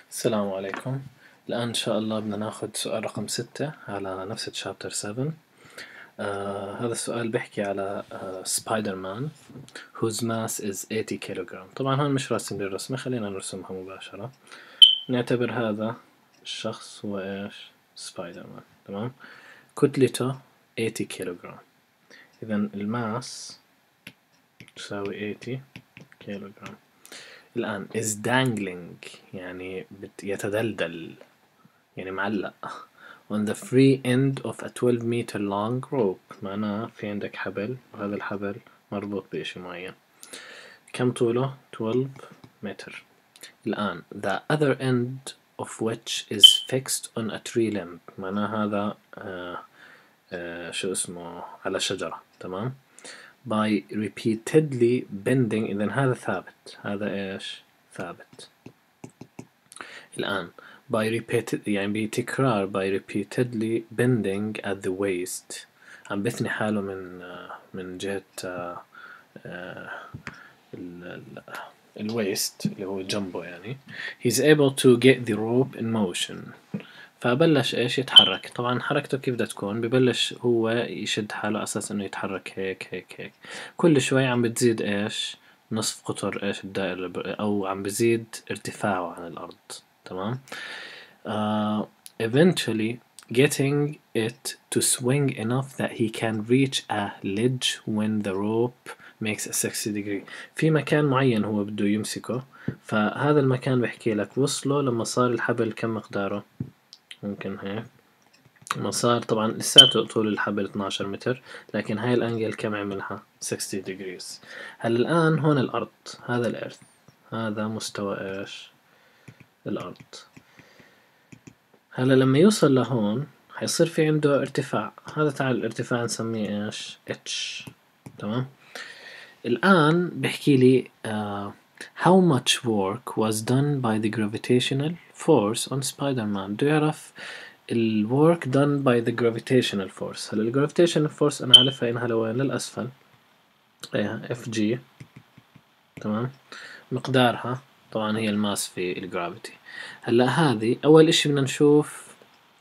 السلام عليكم. الآن إن شاء الله بدنا ناخد سؤال رقم 6 على نفس تشابتر 7. هذا السؤال بيحكي على سبايدر مان whose mass is 80 كيلوغرام. طبعا هون مش راسم للرسمة، خلينا نرسمها مباشرة. نعتبر هذا الشخص هو إيش؟ سبايدر مان، تمام؟ كتلته 80 كيلوغرام. إذا الماس تساوي 80 كيلوغرام. الآن is dangling يعني يتدلدل، يعني معلق on the free end of a 12 meter long rope. معناه في عندك حبل، وهذا الحبل مربوط بإشي معين. كم طوله؟ 12 متر. الآن the other end of which is fixed on a tree limb. معناه هذا شو اسمه، على شجرة، تمام؟ by repeatedly bending. إذا هذا ثابت، هذا إيش؟ ثابت. الآن by يعني بتكرار by repeatedly bending at the waist. عم بثني حاله من جهة الويست اللي هو جنبه، يعني he's able to get the rope in motion. فبلش ايش يتحرك. طبعا حركته كيف بدها تكون؟ ببلش هو يشد حاله على اساس انه يتحرك هيك هيك هيك. كل شوي عم بتزيد ايش؟ نصف قطر ايش الدائرة، او عم بزيد ارتفاعه عن الارض، تمام؟ Eventually getting it to swing enough that he can reach a ledge when the rope makes a 60 degree. في مكان معين هو بده يمسكه، فهذا المكان بحكي لك وصله لما صار الحبل كم مقداره؟ ممكن هيك لما صار، طبعا لساته طول الحبل 12 متر، لكن هاي الانجل كم عملها؟ 60 degrees. هلا الآن هون الأرض، هذا الأرث، هذا مستوى ايش؟ الأرض. هلا لما يوصل لهون حيصير في عنده ارتفاع، هذا تعال الارتفاع نسميه ايش؟ اتش، تمام؟ الآن بحكي لي how much work was done by the gravitational force on Spider-Man. بده يعرف ال work done by the gravitational force. هلا ال gravitational force أنا عارفها إنها لوين؟ للأسفل، اف جي، تمام؟ مقدارها طبعا هي الماس في الجرافيتي. هلا هذه أول إشي بدنا نشوف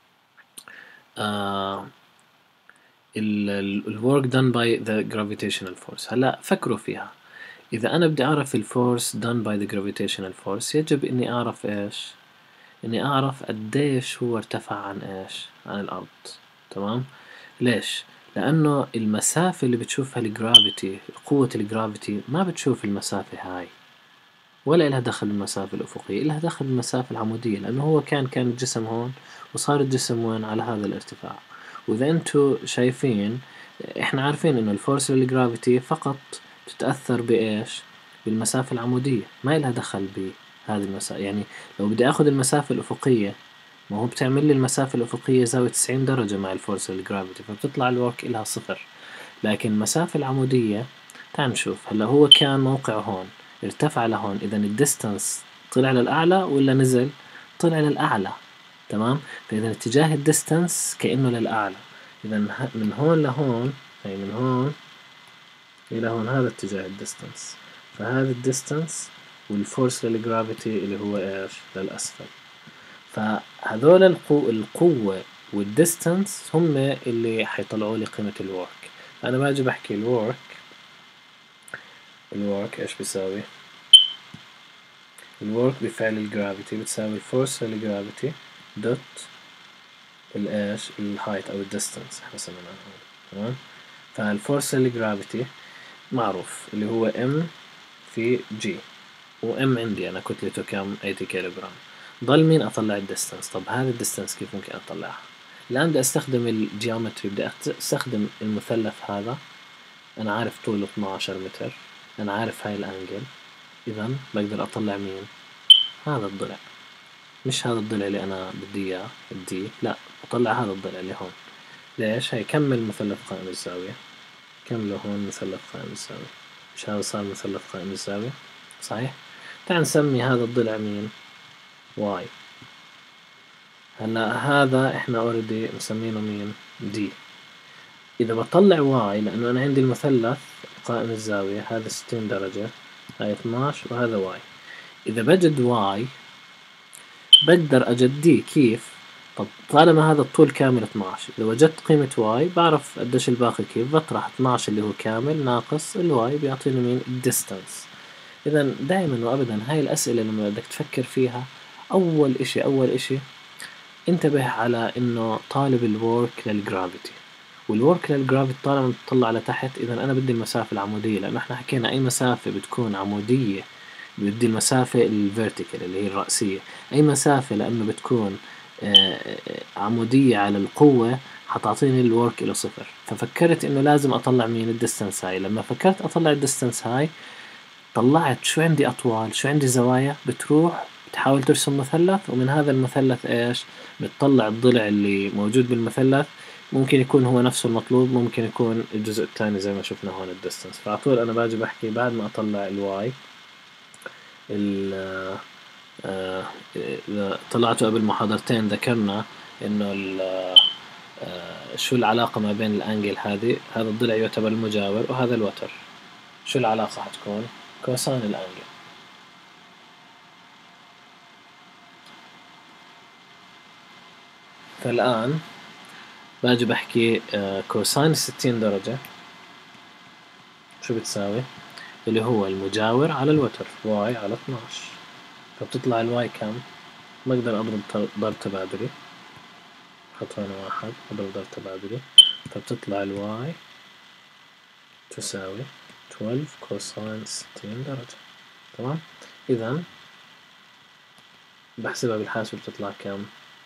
ال work done by the gravitational force. هلا فكروا فيها، إذا أنا بدي أعرف ال force done by the gravitational force يجب إني أعرف إيش؟ إني أعرف قديش هو ارتفع عن إيش؟ عن الأرض، تمام؟ ليش؟ لأنه المسافة اللي بتشوفها الجرافيتي، قوة الجرافيتي ما بتشوف المسافة هاي، ولا إلها دخل بالمسافة الأفقية، إلها دخل بالمسافة العمودية، لأنه هو كان الجسم هون وصار الجسم وين؟ على هذا الارتفاع. وإذا أنتوا شايفين، إحنا عارفين إنه الفورس للجرافيتي فقط تتأثر بإيش؟ بالمسافة العمودية، ما إلها دخل بهذه المسافة. يعني لو بدي أخذ المسافة الأفقية، ما هو بتعمل لي المسافة الأفقية زاوية 90 درجة مع الفورس للجرافيتي، فبتطلع الورك إلها صفر. لكن المسافة العمودية، تعال نشوف. هلا هو كان موقعه هون، ارتفع لهون، إذا الديستانس طلع للأعلى ولا نزل؟ طلع للأعلى، تمام؟ فإذا اتجاه الديستانس كأنه للأعلى. إذا من هون لهون، أي من هون إلى هون، هذا اتجاه الديستانس، فهذا الديستانس والفورس للجرافيتي اللي هو إيش؟ للأسفل. فهذول القوة والديستانس هم اللي حيطلعوا لي قيمة الورك. أنا باجي بحكي الورك إيش بيساوي؟ الورك بفعل الجرافيتي بتساوي الفورس للجرافيتي دوت الإيش؟ الهايت أو الديستانس حسب ما نقول، تمام؟ فالفورس للجرافيتي معروف اللي هو ام في جي، وام عندي أنا كتلته كم؟ 80 كيلوغرام. ضل مين؟ أطلع الديستانس. طب هذا الديستانس كيف ممكن أطلعها؟ الآن بدي أستخدم الجيومتري، بدي أستخدم المثلث هذا. أنا عارف طوله 12 متر، أنا عارف هاي الأنجل، إذا بقدر أطلع مين؟ هذا الضلع، مش هذا الضلع اللي أنا بدي إياه الدي، لا، أطلع هذا الضلع اللي هون. ليش؟ هي كمل مثلث قائم الزاوية، كمله هون مثلث قائم الزاوية، مش هذا صار مثلث قائم الزاوية؟ صحيح؟ تعال نسمي هذا الضلع مين؟ واي. هلا هذا احنا اوريدي مسمينه مين؟ دي. اذا بطلع واي، لانه انا عندي المثلث قائم الزاوية هذا 60 درجة، هاي 12 وهذا واي. اذا بجد واي بقدر أجديه كيف؟ طب طالما هذا الطول كامل 12، إذا وجدت قيمة واي بعرف قديش الباقي كيف، بطرح 12 اللي هو كامل ناقص الواي بيعطيني مين؟ الديستانس. إذا دائما وأبدا هاي الأسئلة لما بدك تفكر فيها، أول إشي انتبه على إنه طالب الورك للجرافيتي، والورك للجرافيتي طالما بتطلع لتحت، إذا أنا بدي المسافة العمودية، لأنه إحنا حكينا أي مسافة بتكون عمودية بدي المسافة الفيرتيكال اللي هي الرأسية. أي مسافة لأنه بتكون عمودية على القوة حتعطيني الورك إلى 0. ففكرت إنه لازم أطلع مين؟ الديستانس هاي. لما فكرت أطلع الديستانس هاي طلعت شو عندي أطوال، شو عندي زوايا، بتروح بتحاول ترسم مثلث، ومن هذا المثلث إيش؟ بتطلع الضلع اللي موجود بالمثلث، ممكن يكون هو نفسه المطلوب، ممكن يكون الجزء الثاني زي ما شفنا هون الديستانس. فعطول أنا باجي بحكي بعد ما أطلع الواي طلعته قبل محاضرتين ذكرنا إنه شو العلاقة ما بين الأنجل هذا الضلع يعتبر المجاور وهذا الوتر. شو العلاقة حتكون؟ كوساين الأنجل. فالآن باجي بحكي كوساين 60 درجة شو بتساوي؟ اللي هو المجاور على الوتر واي على 12. فبتطلع الواي كم؟ بقدر أضرب ضرب تبادلي، حط هنا 1 أضرب ضرب تبادلي، فبتطلع الواي تساوي 12 كوساين 60 درجة. تمام؟ إذا بحسبها بالحاسبة بتطلع كم؟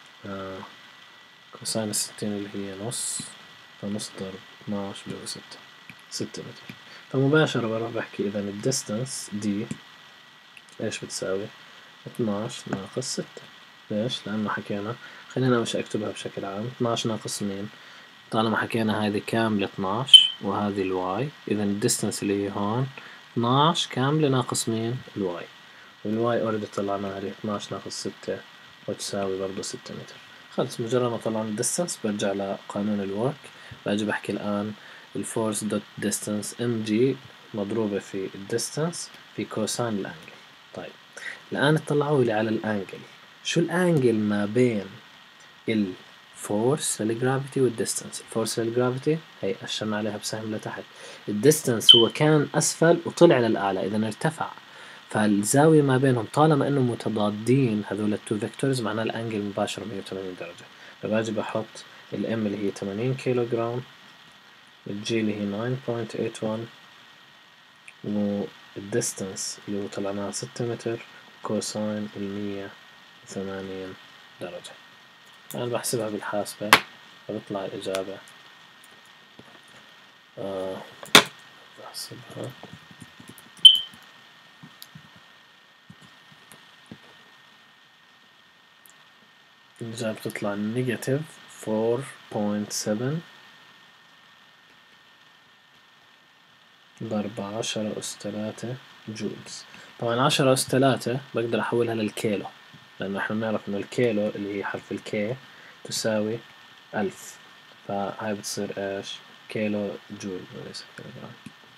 كوساين 60 اللي هي نص، فنص ضرب 12 بيساوي 6 متر. فمباشرة بروح بحكي إذا الديستانس دي إيش بتساوي؟ 12 ناقص 6. ليش؟ لأنه حكينا، خلينا مش أكتبها بشكل عام، 12 ناقص مين؟ طالما حكينا هذه كاملة 12 وهذه الواي، إذا الديستانس اللي هي هون 12 كاملة ناقص مين؟ الواي، والواي أوريدي طلعناها اللي 12 ناقص 6 وتساوي برضو 6 متر. خلص مجرد ما طلعنا الديستانس برجع لقانون الورك، باجي بحكي الآن الفورس دوت ديستانس ام جي مضروبة في الديستانس في كوساين الأنجل. طيب الآن اطلعوا لي على الأنجل، شو الأنجل ما بين الفورس للجرافيتي والديستانس؟ الفورس للجرافيتي هي أشرنا عليها بسهم لتحت، الديستانس هو كان أسفل وطلع للأعلى، إذا ارتفع، فالزاوية ما بينهم طالما إنهم متضادين هذول التو فيكتورز معناه الأنجل مباشرة 180 درجة. فباجي بحط الام اللي هي 80 كيلو جرام، الجي اللي هي 9.81، والديستانس اللي هو طلعناها 6 متر، كوساين 180 درجة. أنا بحسبها بالحاسبة فبطلع الإجابة بحسبها الإجابة بتطلع نيجاتيف 4.7 ضرب 10 أس 3 جولز. طبعا 10 أس 3 بقدر أحولها للكيلو، لأنه إحنا بنعرف إنه الكيلو اللي هي حرف الكي تساوي 1000، فهاي بتصير إيش؟ كيلو جول وليس كيلو جرام.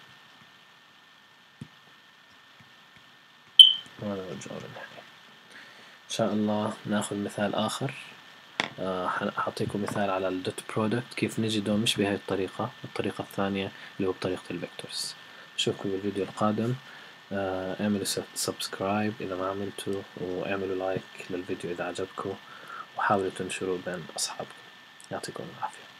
هذا هو الجواب النهائي. إن شاء الله ناخذ مثال آخر. حأعطيكم مثال على الدوت برودكت كيف نجده مش بهاي الطريقة، الطريقة الثانية اللي هو بطريقة الفيكتورز. أشوفكم بالفيديو القادم. اعملوا سبسكرايب إذا ما عملتوا، واعملوا لايك للفيديو إذا عجبكم، وحاولوا تنشروا بين أصحابكم. يعطيكم العافية.